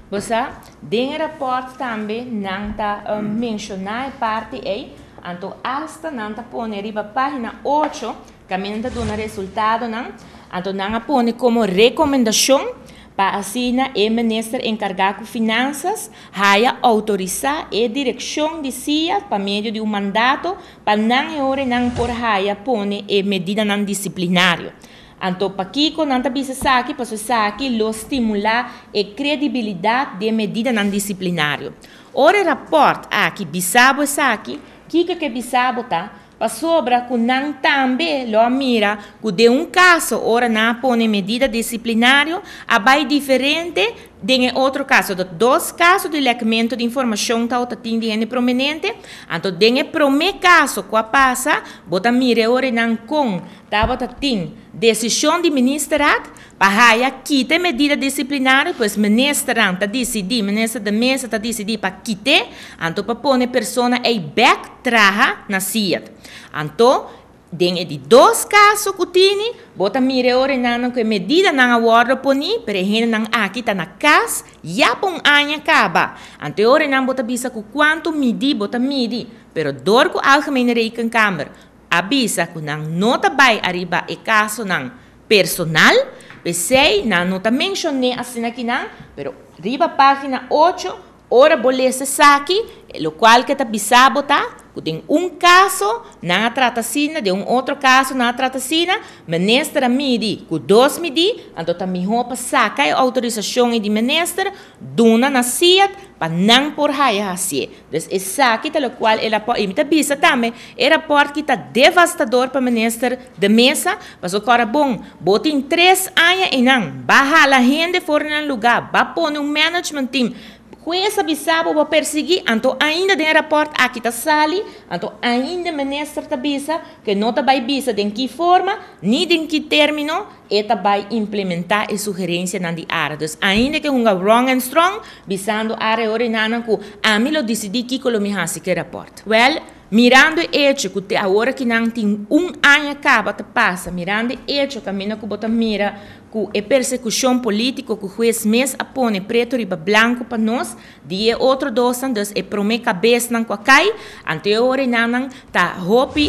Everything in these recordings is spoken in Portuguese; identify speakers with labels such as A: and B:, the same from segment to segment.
A: Você tem rapport também não tá mencionar parte aí, então hasta não tá pone riba página 8, caminho tá dando resultado não, então não pone como recomendação para assim o ministro encarregado de finanças haya autorizar a direção de CIA para meio de mandato para não hora não por haya pone a medida não disciplinária. Então, para Kiko, não está saque, para saque, lo estimular a credibilidade de medida não disciplinária. Ora, rapport aqui, bisabo saque, Kiko que bisabo tá, para sobra que não também lo mira, que de caso, ora não põe medida disciplinária, abai diferente de outro caso, de dois casos de legamento de informação que está tendo prominente, então, de primeiro caso que passa, bota mira ora não com, tá bota tem decisão de ministrado, para quitar medida disciplinária, pois ministro está decidir, ministro da mesa está decidir para quitar, então para pôr a pessoa aí back traha na CIA. Então, dentro de dois casos que tem, bota mira ora não que medida não aguarda poni, pero gente não aqui está na casa, já por ano acaba. Então ora não bota bisa com quanto midi, bota midi, pero dor com algemene rekencâmara, avisa que não nota vai arriba e caso não personal, pensei não nota mencionei assim aqui não, pero arriba página 8, ora bolesa saque, o qual que está bisa botar tem caso na trata-sina, de outro caso na trata-sina, ministra midi, com dois midi, então também roupa saca a autorização de ministra, dona na CIA, para não por raia assim. Então, esse saque, o qual ela pode, e me bisa também, é rapport que está devastador para ministra da mesa, mas o cara bom, bota em 3 anos e não, barra a gente fora no lugar, vai pôr management team, com essa bisabo vai perseguir, então ainda tem rapport aqui está sali, então ainda ministro está bisa, que não está vai bisa de que forma, nem de que término, e está vai implementar a sugerência na de área. Então ainda que wrong and strong, bisando a área orinana que a mim lo decidi que colo me hasi que rapport. Well, mirando o hecho que agora que não tem ano acaba te passa, mirando o hecho que a mina que bota mira que é persecução política que o juiz mês apone preto riba branco para nós, de outro dosan, dus é prome cabeça não cai, anterior não tá hopi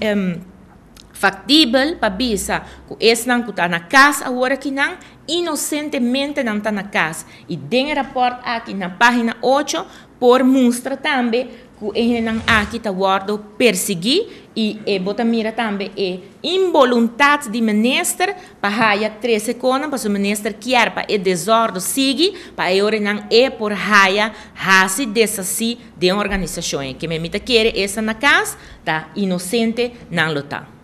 A: factível para bisa que esse não está na casa agora que não inocentemente não está na casa e tem rapport aqui na página 8 por mostra também que ele não aqui está guardo perseguir e bota mira também é involuntade de ministro para haya 3 segundos para o ministro quer para desordem sigue para ele não é por haya hasi desassi de organização que me mita quer essa na casa tá inocente não lutar.